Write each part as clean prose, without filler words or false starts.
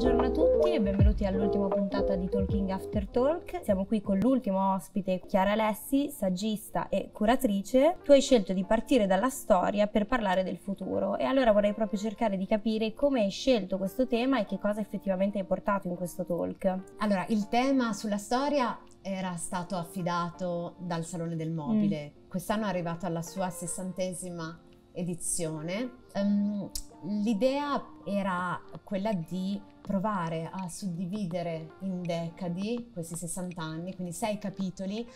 Buongiorno a tutti e benvenuti all'ultima puntata di Talking After Talk. Siamo qui con l'ultimo ospite, Chiara Alessi, saggista e curatrice. Tu hai scelto di partire dalla storia per parlare del futuro e allora vorrei proprio cercare di capire come hai scelto questo tema e che cosa effettivamente hai portato in questo talk. Allora, il tema sulla storia era stato affidato dal Salone del Mobile. Quest'anno è arrivato alla sua 60ª edizione. L'idea era quella di provare a suddividere in decadi questi 60 anni, quindi 6 capitoli,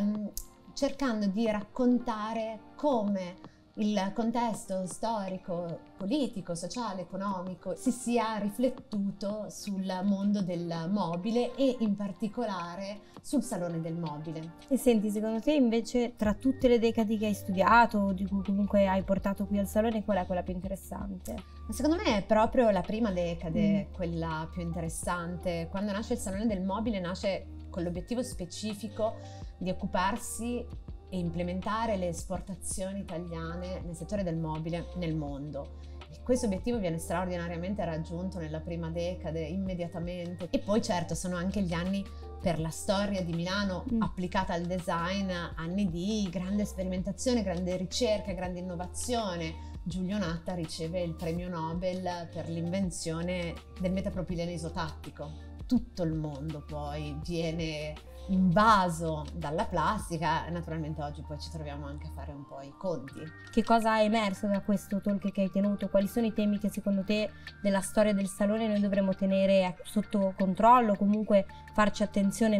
cercando di raccontare come il contesto storico, politico, sociale, economico si sia riflettuto sul mondo del mobile e in particolare sul Salone del Mobile. E senti, secondo te invece tra tutte le decadi che hai studiato, di cui comunque hai portato qui al Salone, qual è quella più interessante? Secondo me è proprio la prima decade quella più interessante. Quando nasce il Salone del Mobile nasce con l'obiettivo specifico di occuparsi e implementare le esportazioni italiane nel settore del mobile nel mondo. E questo obiettivo viene straordinariamente raggiunto nella prima decade, immediatamente. E poi certo sono anche gli anni per la storia di Milano applicata al design, anni di grande sperimentazione, grande ricerca, grande innovazione. Giulio Natta riceve il premio Nobel per l'invenzione del metapropilene isotattico. Tutto il mondo poi viene invaso dalla plastica e naturalmente oggi poi ci troviamo anche a fare un po' i conti. Che cosa è emerso da questo talk che hai tenuto? Quali sono i temi che secondo te della storia del Salone noi dovremmo tenere sotto controllo, comunque farci attenzione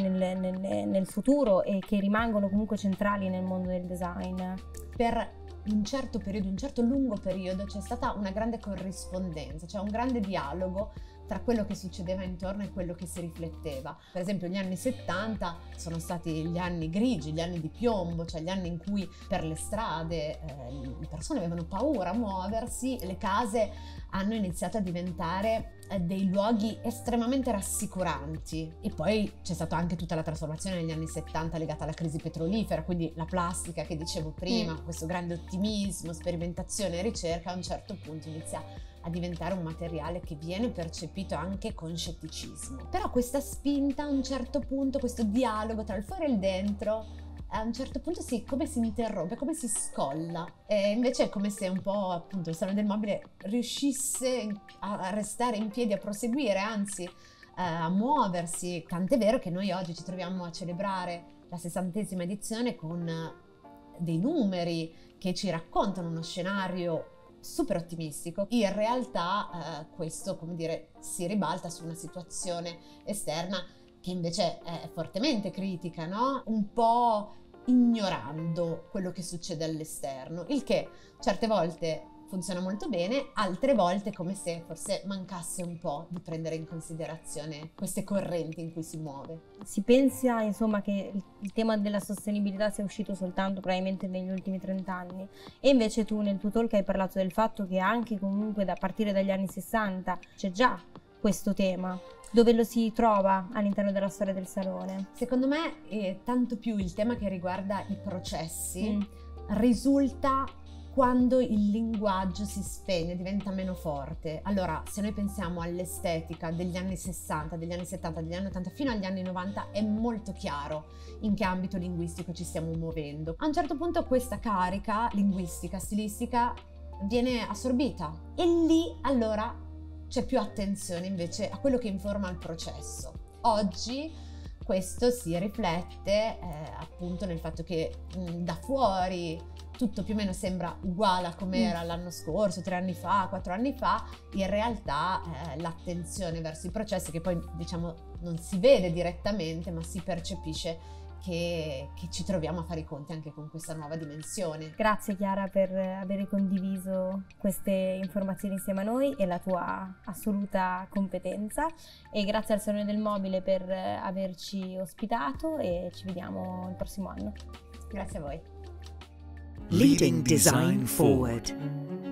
nel futuro e che rimangono comunque centrali nel mondo del design? Per un certo periodo, un certo lungo periodo c'è stata una grande corrispondenza, cioè un grande dialogo tra quello che succedeva intorno e quello che si rifletteva. Per esempio gli anni 70 sono stati gli anni grigi, gli anni di piombo, cioè gli anni in cui per le strade le persone avevano paura a muoversi, le case hanno iniziato a diventare dei luoghi estremamente rassicuranti. E poi c'è stata anche tutta la trasformazione negli anni 70 legata alla crisi petrolifera, quindi la plastica che dicevo prima, questo grande ottimismo, sperimentazione e ricerca a un certo punto inizia a diventare un materiale che viene percepito anche con scetticismo. Però questa spinta a un certo punto, questo dialogo tra il fuori e il dentro, a un certo punto come si interrompe, come si scolla. E invece è come se un po' appunto il Salone del Mobile riuscisse a restare in piedi, a proseguire, anzi a muoversi. Tant'è vero che noi oggi ci troviamo a celebrare la 60ª edizione con dei numeri che ci raccontano uno scenario super ottimistico. In realtà questo, come dire, si ribalta su una situazione esterna che invece è fortemente critica, no? Un po' ignorando quello che succede all'esterno, il che certe volte funziona molto bene, altre volte come se forse mancasse un po' di prendere in considerazione queste correnti in cui si muove. Si pensa insomma che il tema della sostenibilità sia uscito soltanto probabilmente negli ultimi 30 anni e invece tu nel tuo talk hai parlato del fatto che anche comunque da partire dagli anni 60 c'è già questo tema. Dove lo si trova all'interno della storia del Salone? Secondo me è tanto più il tema che riguarda i processi risulta quando il linguaggio si spegne, diventa meno forte. Allora, se noi pensiamo all'estetica degli anni 60, degli anni 70, degli anni 80 fino agli anni 90, è molto chiaro in che ambito linguistico ci stiamo muovendo. A un certo punto questa carica linguistica, stilistica, viene assorbita e lì allora c'è più attenzione invece a quello che informa il processo. Oggi questo si riflette appunto nel fatto che da fuori tutto più o meno sembra uguale a come era l'anno scorso, 3 anni fa, 4 anni fa, in realtà l'attenzione verso i processi, che poi diciamo non si vede direttamente ma si percepisce che ci troviamo a fare i conti anche con questa nuova dimensione. Grazie Chiara per aver condiviso queste informazioni insieme a noi e la tua assoluta competenza e grazie al Salone del Mobile per averci ospitato e ci vediamo il prossimo anno. Grazie a voi. Leading design forward.